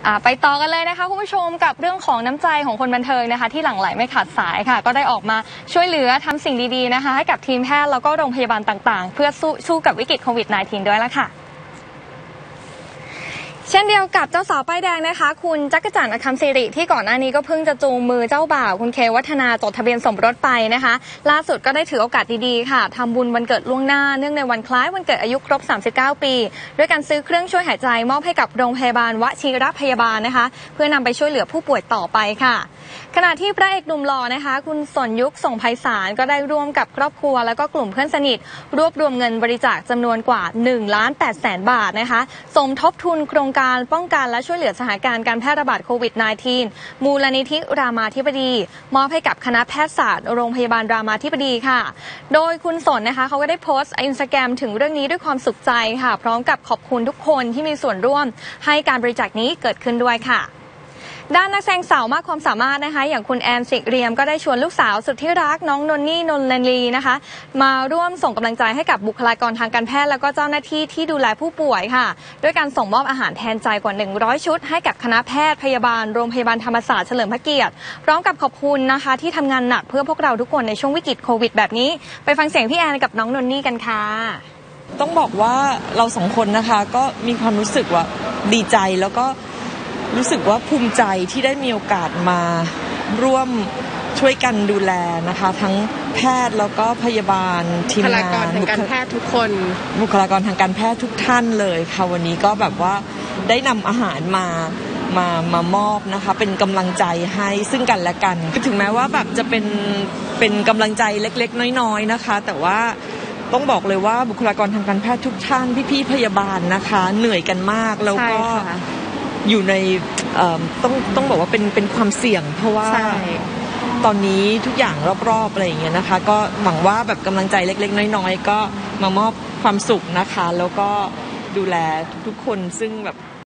ไปต่อกันเลยนะคะคุณผู้ชมกับเรื่องของน้ำใจของคนบันเทิงนะคะที่หลั่งไหลไม่ขาดสายค่ะก็ได้ออกมาช่วยเหลือทำสิ่งดีๆนะคะให้กับทีมแพทย์แล้วก็โรงพยาบาลต่างๆเพื่อสู้กับวิกฤตโควิด -19 ด้วยละค่ะเช่นเดียวกับเจ้าสาวป้ายแดงนะคะคุณจักรจันทร์อคัมศิริที่ก่อนหน้านี้ก็เพิ่งจะจูงมือเจ้าบ่าวคุณเควัฒนาจดทะเบียนสมรสไปนะคะล่าสุดก็ได้ถือโอกาสดีๆค่ะทำบุญวันเกิดล่วงหน้าเนื่องในวันคล้ายวันเกิดอายุครบ39 ปีด้วยการซื้อเครื่องช่วยหายใจมอบให้กับโรงพยาบาลวชิรพยาบาลนะคะเพื่อนำไปช่วยเหลือผู้ป่วยต่อไปค่ะขณะที่พระเอกหนุ่มหล่อนะคะคุณสนยุคส่งไพศาลก็ได้ร่วมกับครอบครัวแล้วก็กลุ่มเพื่อนสนิทรวบรวมเงินบริจาคจำนวนกว่า 1,800,000 บาทนะคะสมทบทุนโครงการป้องกันและช่วยเหลือสถานการณ์การแพร่ระบาดโควิด -19 มูลนิธิรามาธิบดีมอบให้กับคณะแพทยศาสตร์โรงพยาบาลรามาธิบดีค่ะโดยคุณสนนะคะเขาก็ได้โพสต์Instagram ถึงเรื่องนี้ด้วยความสุขใจค่ะพร้อมกับขอบคุณทุกคนที่มีส่วนร่วมให้การบริจาคนี้เกิดขึ้นด้วยค่ะด้านนักแสดงสาวมากความสามารถนะคะอย่างคุณแอนสิเรียมก็ได้ชวนลูกสาวสุดที่รักน้องนนนี่นนเลนีนะคะมาร่วมส่งกำลังใจให้กับบุคลากรทางการแพทย์แล้วก็เจ้าหน้าที่ที่ดูแลผู้ป่วยค่ะด้วยการส่งมอบอาหารแทนใจกว่า100ชุดให้กับคณะแพทย์พยาบาลโรงพยาบาลธรรมศาสตร์เฉลิมพระเกียรติพร้อมกับขอบคุณนะคะที่ทำงานหนักเพื่อพวกเราทุกคนในช่วงวิกฤตโควิดแบบนี้ไปฟังเสียงพี่แอนกับน้องนนนี่กันค่ะต้องบอกว่าเราสองคนนะคะก็มีความรู้สึกว่าดีใจแล้วก็รู้สึกว่าภูมิใจที่ได้มีโอกาสมาร่วมช่วยกันดูแลนะคะทั้งแพทย์แล้วก็พยาบาลทีมงานบุคลากรทางการแพทย์ทุกคนบุคลากรทางการแพทย์ทุกท่านเลยค่ะวันนี้ก็แบบว่าได้นำอาหารมามอบนะคะเป็นกำลังใจให้ซึ่งกันและกันถึงแม้ว่าแบบจะเป็นกำลังใจเล็กๆน้อยๆนะคะแต่ว่าต้องบอกเลยว่าบุคลากรทางการแพทย์ทุกท่านพี่ๆพยาบาลนะคะเหนื่อยกันมากแล้วก็อยู่ในต้องบอกว่าเป็นความเสี่ยงเพราะว่าตอนนี้ทุกอย่างรอบๆอะไรอย่างเงี้ยนะคะก็หวังว่าแบบกำลังใจเล็กๆน้อยๆก็มามอบความสุขนะคะแล้วก็ดูแลทุกคนซึ่งแบบ